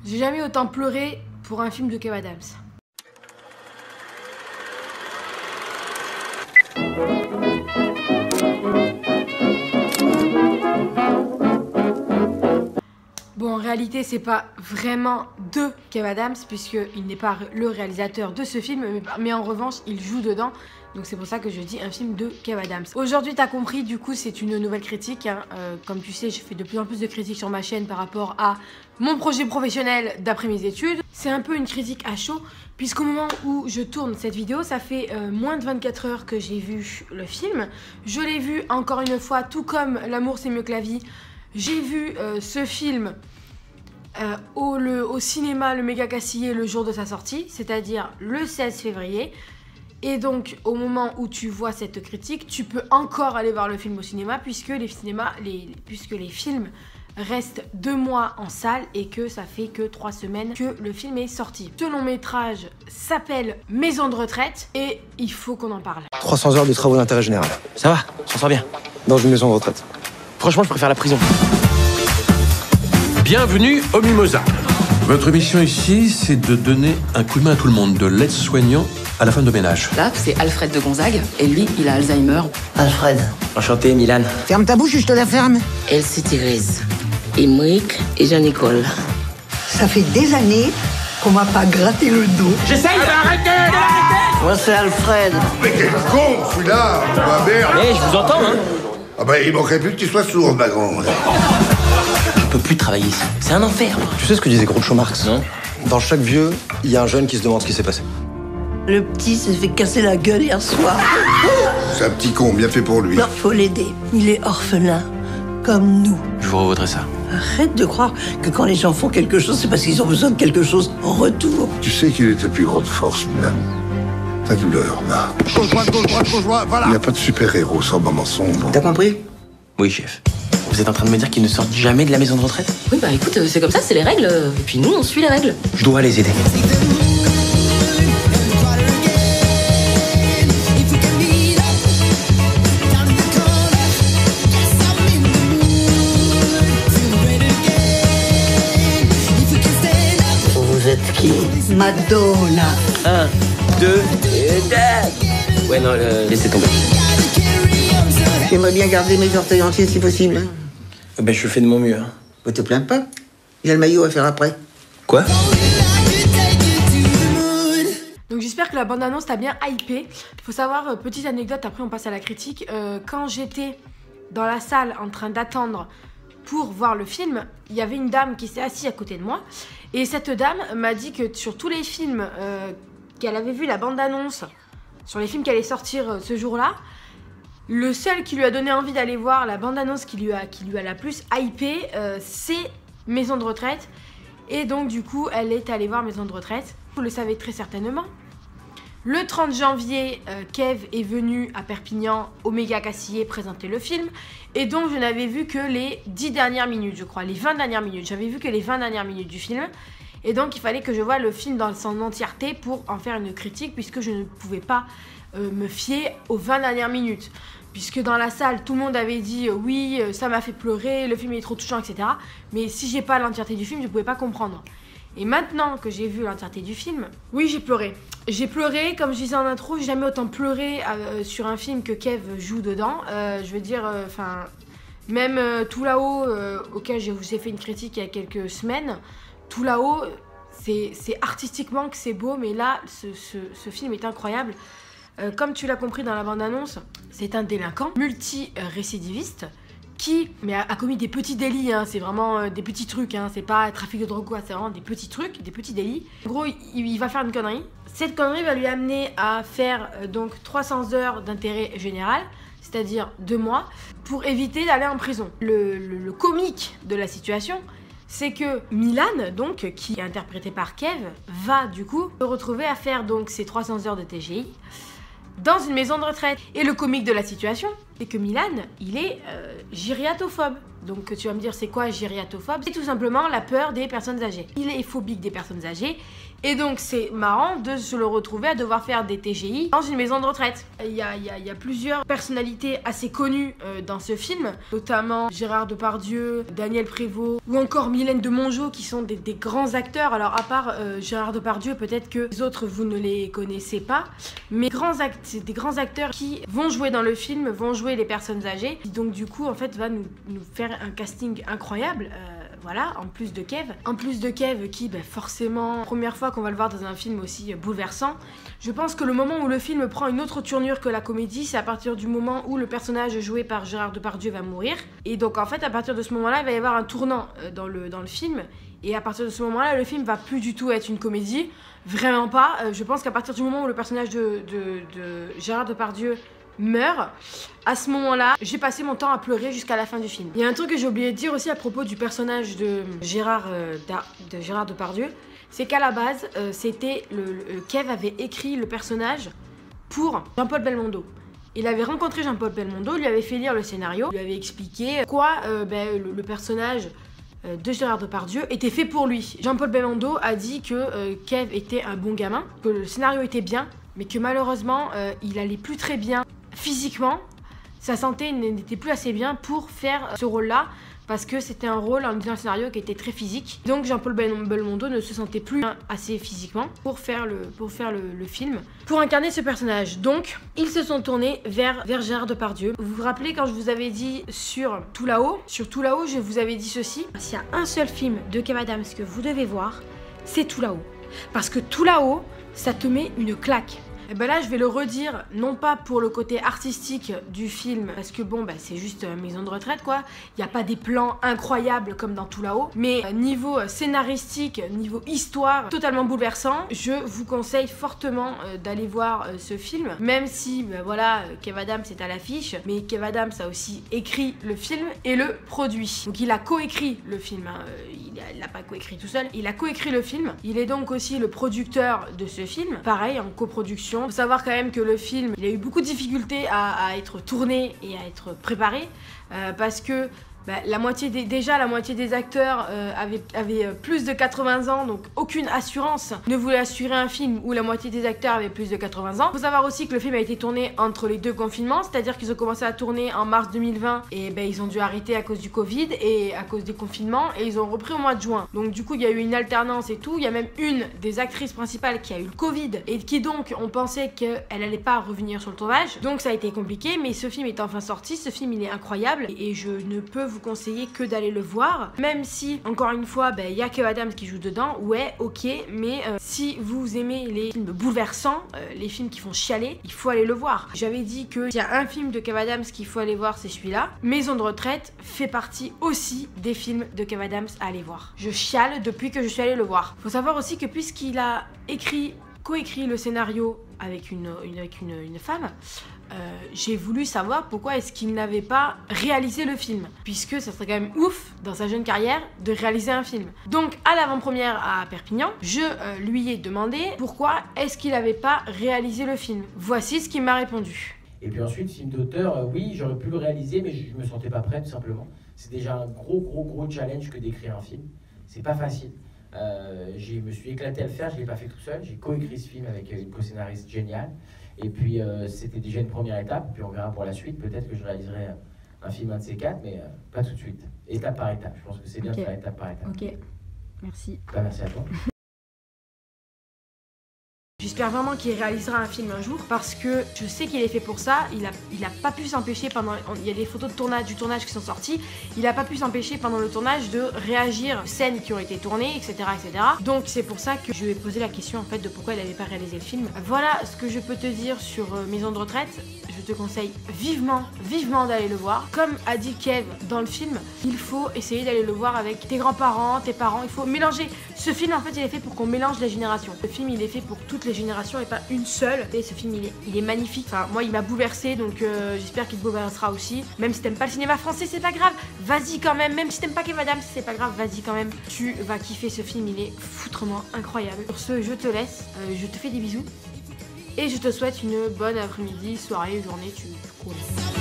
J'ai jamais autant pleuré pour un film de Kev Adams. Bon, en réalité, c'est pas vraiment de Kev Adams, puisqu'il n'est pas le réalisateur de ce film, mais en revanche, il joue dedans. Donc c'est pour ça que je dis un film de Kev Adams. Aujourd'hui, t'as compris, du coup, c'est une nouvelle critique. Hein. Comme tu sais, je fais de plus en plus de critiques sur ma chaîne par rapport à mon projet professionnel d'après mes études. C'est un peu une critique à chaud, puisqu'au moment où je tourne cette vidéo, ça fait moins de 24 heures que j'ai vu le film. Je l'ai vu encore une fois, tout comme L'amour c'est mieux que la vie. J'ai vu ce film au cinéma Le Méga Cassillet le jour de sa sortie, c'est-à-dire le 16 février. Et donc, au moment où tu vois cette critique, tu peux encore aller voir le film au cinéma puisque les films restent 2 mois en salle et que ça fait que 3 semaines que le film est sorti. Ce long métrage s'appelle Maison de retraite et il faut qu'on en parle. 300 heures de travaux d'intérêt général. Ça va, on s'en sort bien. Dans une maison de retraite. Franchement, je préfère la prison. Bienvenue au Mimosa. Votre mission ici, c'est de donner un coup de main à tout le monde, de l'aide-soignant à la femme de ménage. Là, c'est Alfred de Gonzague, et lui, il a Alzheimer. Alfred. Enchanté, Milan. Ferme ta bouche, je te la ferme. Elsie Thérèse, Émeric et Jean-Nicole. Ça fait des années qu'on m'a pas gratté le dos. J'essaye. Arrêtez. Moi, c'est Alfred. Mais quel con, celui-là. Ma mère. Eh, je vous entends, hein. Ah bah, il manquerait plus que tu sois sourde, ma grande. Je peux plus travailler ici. C'est un enfer. Tu sais ce que disait Groucho Marx? Non. Dans chaque vieux, il y a un jeune qui se demande ce qui s'est passé. Le petit s'est fait casser la gueule hier soir. C'est un petit con, bien fait pour lui. Non, faut l'aider. Il est orphelin, comme nous. Je vous revaudrai ça. Arrête de croire que quand les gens font quelque chose, c'est parce qu'ils ont besoin de quelque chose en retour. Tu sais qu'il est ta plus grande force, Milan. Ta douleur, là. Gauche, droite, voilà. Il n'y a pas de super-héros sans moment sombre. T'as compris? Oui, chef. Vous êtes en train de me dire qu'ils ne sortent jamais de la maison de retraite? Oui, bah écoute, c'est comme ça, c'est les règles. Et puis nous, on suit les règles. Je dois les aider. Vous êtes qui? Madonna. 1, 2, et... Ouais, non, laissez tomber. J'aimerais bien garder mes orteils entiers si possible. Ben, je fais de mon mieux. Hein. Ne te plains pas. Il y a le maillot à faire après. Quoi? Donc j'espère que la bande-annonce t'a bien hypé. Faut savoir, petite anecdote, après on passe à la critique. Quand j'étais dans la salle en train d'attendre pour voir le film, il y avait une dame qui s'est assise à côté de moi. Et cette dame m'a dit que sur tous les films qu'elle avait vu la bande-annonce, sur les films qui allaient sortir ce jour-là, le seul qui lui a donné envie d'aller voir la bande-annonce qui lui a la plus hypé, c'est Maison de retraite. Et donc du coup, elle est allée voir Maison de retraite. Vous le savez très certainement. Le 30 janvier, Kev est venu à Perpignan au Méga Cassillet présenter le film. Et donc je n'avais vu que les 10 dernières minutes, je crois, les 20 dernières minutes. J'avais vu que les 20 dernières minutes du film. Et donc il fallait que je voie le film dans son entièreté pour en faire une critique, puisque je ne pouvais pas me fier aux 20 dernières minutes. Puisque dans la salle, tout le monde avait dit oui, ça m'a fait pleurer, le film est trop touchant, etc. Mais si j'ai pas l'entièreté du film, je pouvais pas comprendre. Et maintenant que j'ai vu l'entièreté du film, oui, j'ai pleuré. J'ai pleuré, comme je disais en intro, j'ai jamais autant pleuré sur un film que Kev joue dedans. Je veux dire, enfin, même Tout là-haut, auquel je vous ai fait une critique il y a quelques semaines, Tout là-haut, c'est artistiquement que c'est beau, mais là, ce film est incroyable. Comme tu l'as compris dans la bande-annonce, c'est un délinquant multi-récidiviste qui a commis des petits délits, hein, c'est vraiment des petits trucs, hein, c'est pas trafic de drogue, c'est vraiment des petits trucs, des petits délits. En gros, il va faire une connerie. Cette connerie va lui amener à faire donc 300 heures d'intérêt général, c'est-à-dire 2 mois, pour éviter d'aller en prison. Le comique de la situation, c'est que Milan, donc, qui est interprété par Kev, va du coup se retrouver à faire donc ces 300 heures de TGI dans une maison de retraite. Et le comique de la situation, c'est que Milan, il est gériatophobe. Donc tu vas me dire, c'est quoi gériatophobe? C'est tout simplement la peur des personnes âgées. Il est phobique des personnes âgées. Et donc c'est marrant de se le retrouver à devoir faire des TGI dans une maison de retraite. Il y a plusieurs personnalités assez connues dans ce film, notamment Gérard Depardieu, Daniel Prévost ou encore Mylène de Mongeau qui sont des grands acteurs. Alors à part Gérard Depardieu, peut-être que les autres vous ne les connaissez pas, mais c'est des grands acteurs qui vont jouer dans le film, vont jouer les personnes âgées. Donc du coup en fait va nous faire un casting incroyable. Voilà, en plus de Kev qui forcément, première fois qu'on va le voir dans un film aussi bouleversant. Je pense que le moment où le film prend une autre tournure que la comédie, c'est à partir du moment où le personnage joué par Gérard Depardieu va mourir. Et donc en fait à partir de ce moment-là, il va y avoir un tournant dans le film. Et à partir de ce moment-là, le film va plus du tout être une comédie, vraiment pas. Je pense qu'à partir du moment où le personnage de Gérard Depardieu meurt, à ce moment-là, j'ai passé mon temps à pleurer jusqu'à la fin du film. Il y a un truc que j'ai oublié de dire aussi à propos du personnage de Gérard Depardieu, c'est qu'à la base, Kev avait écrit le personnage pour Jean-Paul Belmondo. Il avait rencontré Jean-Paul Belmondo, lui avait fait lire le scénario, lui avait expliqué quoi le personnage de Gérard Depardieu était fait pour lui. Jean-Paul Belmondo a dit que Kev était un bon gamin, que le scénario était bien, mais que malheureusement, il allait plus très bien physiquement. Sa santé n'était plus assez bien pour faire ce rôle-là, parce que c'était un rôle, un scénario qui était très physique. Donc Jean-Paul Belmondo ne se sentait plus assez physiquement pour faire le film, pour incarner ce personnage. Donc ils se sont tournés vers Gérard Depardieu. Vous vous rappelez quand je vous avais dit sur Tout là-haut, je vous avais dit ceci: s'il y a un seul film de Kev Adams que vous devez voir, c'est Tout là-haut. Parce que Tout là-haut, ça te met une claque. Et ben là je vais le redire, non pas pour le côté artistique du film, parce que bon c'est juste maison de retraite quoi, il n'y a pas des plans incroyables comme dans Tout là-haut, mais niveau scénaristique, niveau histoire, totalement bouleversant. Je vous conseille fortement d'aller voir ce film, même si voilà, Kev Adams est à l'affiche, mais Kev Adams a aussi écrit le film et le produit. Donc il a coécrit le film, hein. Il l'a pas coécrit tout seul, il a coécrit le film, il est donc aussi le producteur de ce film, pareil en coproduction. Il faut savoir quand même que le film, il a eu beaucoup de difficultés à être tourné et à être préparé, parce que la moitié des acteurs avaient plus de 80 ans, donc aucune assurance ne voulait assurer un film où la moitié des acteurs avaient plus de 80 ans. Il faut savoir aussi que le film a été tourné entre les deux confinements, c'est-à-dire qu'ils ont commencé à tourner en mars 2020 et ils ont dû arrêter à cause du Covid et à cause des confinements, et ils ont repris au mois de juin. Donc du coup il y a eu une alternance et tout. Il y a même une des actrices principales qui a eu le Covid et qui donc on pensait qu'elle allait pas revenir sur le tournage. Donc ça a été compliqué, mais ce film est enfin sorti. Ce film il est incroyable et je ne peux vous conseiller que d'aller le voir, même si encore une fois il y a Kev Adams qui joue dedans, ouais ok, mais si vous aimez les films bouleversants, les films qui font chialer, il faut aller le voir. J'avais dit que s'il y a un film de Kev Adams qu'il faut aller voir, c'est celui-là. Maison de retraite fait partie aussi des films de Kev Adams à aller voir. Je chiale depuis que je suis allée le voir. Faut savoir aussi que puisqu'il a coécrit le scénario avec une femme, j'ai voulu savoir pourquoi est-ce qu'il n'avait pas réalisé le film, puisque ça serait quand même ouf dans sa jeune carrière de réaliser un film. Donc à l'avant-première à Perpignan, je lui ai demandé pourquoi est-ce qu'il n'avait pas réalisé le film. Voici ce qu'il m'a répondu. Et puis ensuite, film d'auteur, oui, j'aurais pu le réaliser, mais je me sentais pas prêt tout simplement. C'est déjà un gros challenge que d'écrire un film. C'est pas facile. Je me suis éclaté à le faire, je l'ai pas fait tout seul. J'ai coécrit ce film avec une co-scénariste géniale. Et puis c'était déjà une première étape, puis on verra pour la suite. Peut-être que je réaliserai un film un de ces quatre, mais pas tout de suite. Étape par étape, je pense que c'est bien de faire étape par étape. Ok, merci. Merci à toi. J'espère vraiment qu'il réalisera un film un jour, parce que je sais qu'il est fait pour ça. Il a pas pu s'empêcher pendant... Il y a des photos du tournage qui sont sorties. Il a pas pu s'empêcher pendant le tournage de réagir aux scènes qui ont été tournées, etc. etc. Donc c'est pour ça que je lui ai posé la question en fait de pourquoi il n'avait pas réalisé le film. Voilà ce que je peux te dire sur Maison de retraite. Je te conseille vivement d'aller le voir. Comme a dit Kev dans le film, il faut essayer d'aller le voir avec tes grands-parents, tes parents. Il faut mélanger. Ce film en fait il est fait pour qu'on mélange les générations. Le film il est fait pour toutes les générations et pas une seule. Et ce film il est magnifique. Enfin moi il m'a bouleversé, donc j'espère qu'il te bouleversera aussi. Même si t'aimes pas le cinéma français, c'est pas grave, vas-y quand même. Même si t'aimes pas Kev Adams, c'est pas grave, vas-y quand même. Tu vas kiffer ce film, il est foutrement incroyable. Sur ce, je te laisse, je te fais des bisous et je te souhaite une bonne après-midi, soirée, journée, tu cours.